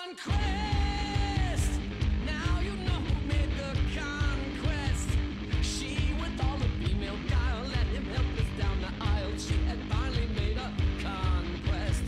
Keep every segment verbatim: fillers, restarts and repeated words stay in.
conquest. Now you know who made the conquest. She, with all the female guile, let him help us down the aisle. She had finally made a conquest.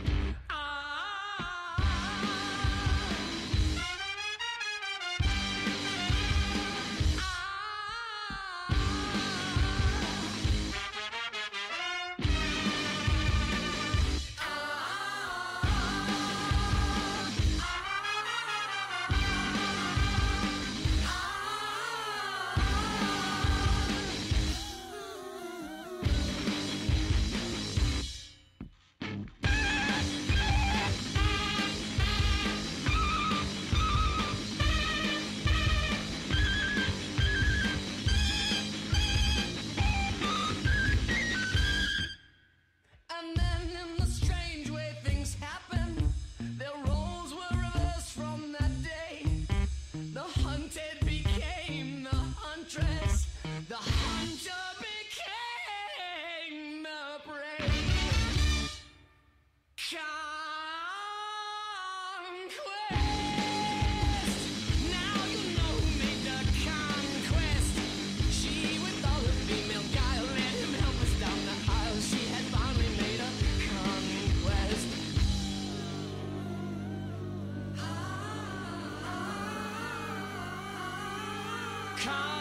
And then in the strange way things happened, their roles were reversed from that day. The hunted became the huntress, the hunter became the prey. Conquest. Now you know who made the conquest. She, with all her female guile, let him help us down the aisle. She had finally made a conquest. Conquest.